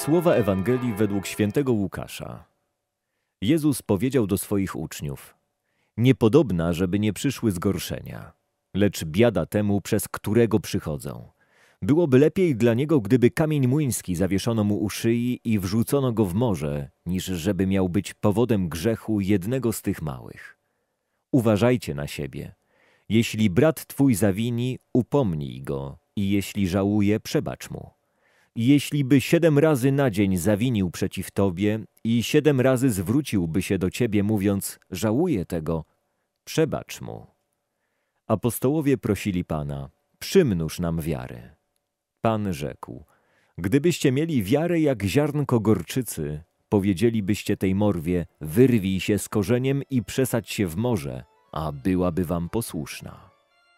Słowa Ewangelii według świętego Łukasza. Jezus powiedział do swoich uczniów: niepodobna, żeby nie przyszły zgorszenia, lecz biada temu, przez którego przychodzą. Byłoby lepiej dla niego, gdyby kamień młyński zawieszono mu u szyi i wrzucono go w morze, niż żeby miał być powodem grzechu jednego z tych małych. Uważajcie na siebie. Jeśli brat twój zawini, upomnij go i jeśli żałuje, przebacz mu. Jeśli by 7 razy na dzień zawinił przeciw tobie i 7 razy zwróciłby się do ciebie, mówiąc: żałuję tego, przebacz mu. Apostołowie prosili Pana: przymnóż nam wiary. Pan rzekł: gdybyście mieli wiarę jak ziarnko gorczycy, powiedzielibyście tej morwie: wyrwij się z korzeniem i przesadź się w morze, a byłaby wam posłuszna.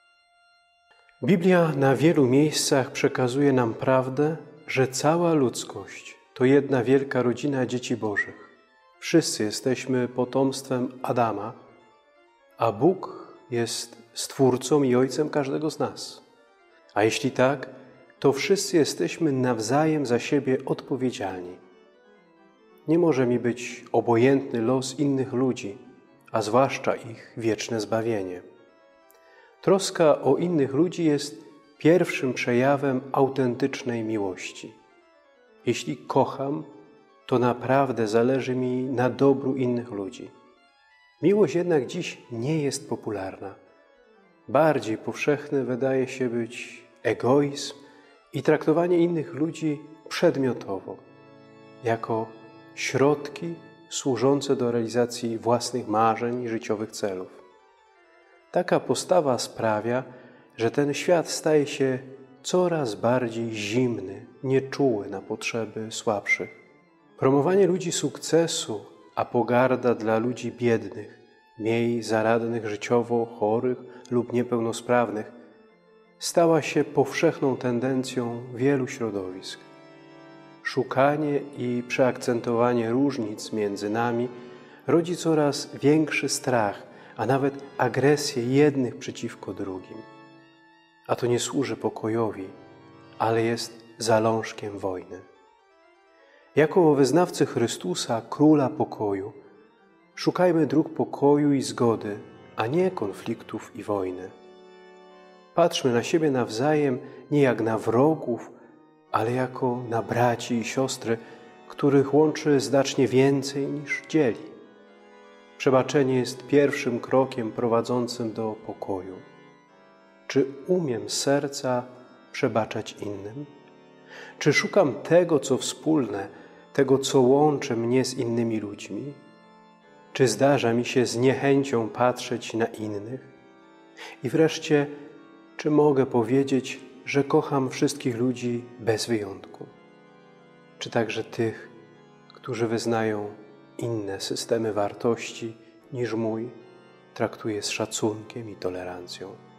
Biblia na wielu miejscach przekazuje nam prawdę, że cała ludzkość to jedna wielka rodzina dzieci bożych. Wszyscy jesteśmy potomstwem Adama, a Bóg jest Stwórcą i Ojcem każdego z nas. A jeśli tak, to wszyscy jesteśmy nawzajem za siebie odpowiedzialni. Nie może mi być obojętny los innych ludzi, a zwłaszcza ich wieczne zbawienie. Troska o innych ludzi jest pierwszym przejawem autentycznej miłości. Jeśli kocham, to naprawdę zależy mi na dobru innych ludzi. Miłość jednak dziś nie jest popularna. Bardziej powszechny wydaje się być egoizm i traktowanie innych ludzi przedmiotowo, jako środki służące do realizacji własnych marzeń i życiowych celów. Taka postawa sprawia, że ten świat staje się coraz bardziej zimny, nieczuły na potrzeby słabszych. Promowanie ludzi sukcesu, a pogarda dla ludzi biednych, mniej zaradnych życiowo, chorych lub niepełnosprawnych stała się powszechną tendencją wielu środowisk. Szukanie i przeakcentowanie różnic między nami rodzi coraz większy strach, a nawet agresję jednych przeciwko drugim. A to nie służy pokojowi, ale jest zalążkiem wojny. Jako wyznawcy Chrystusa, Króla Pokoju, szukajmy dróg pokoju i zgody, a nie konfliktów i wojny. Patrzmy na siebie nawzajem nie jak na wrogów, ale jako na braci i siostry, których łączy znacznie więcej niż dzieli. Przebaczenie jest pierwszym krokiem prowadzącym do pokoju. Czy umiem z serca przebaczać innym? Czy szukam tego, co wspólne, tego, co łączy mnie z innymi ludźmi? Czy zdarza mi się z niechęcią patrzeć na innych? I wreszcie, czy mogę powiedzieć, że kocham wszystkich ludzi bez wyjątku? Czy także tych, którzy wyznają inne systemy wartości niż mój, traktuję z szacunkiem i tolerancją?